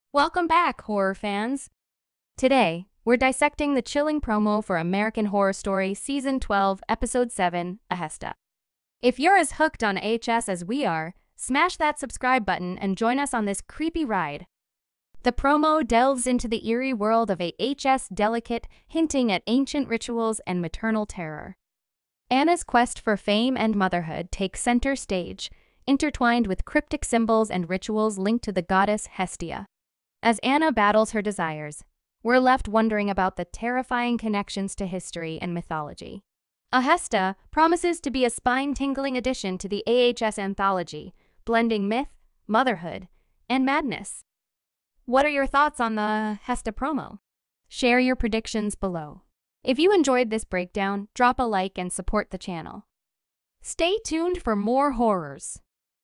Welcome back, horror fans. Today, we're dissecting the chilling promo for American Horror Story Season 12, Episode 7, Hestia. If you're as hooked on HS as we are, smash that subscribe button and join us on this creepy ride. The promo delves into the eerie world of a HS delegate, hinting at ancient rituals and maternal terror. Anna's quest for fame and motherhood takes center stage, intertwined with cryptic symbols and rituals linked to the goddess Hestia. As Anna battles her desires, we're left wondering about the terrifying connections to history and mythology. Hestia promises to be a spine-tingling addition to the AHS anthology, blending myth, motherhood, and madness. What are your thoughts on the Hestia promo? Share your predictions below. If you enjoyed this breakdown, drop a like and support the channel. Stay tuned for more horrors.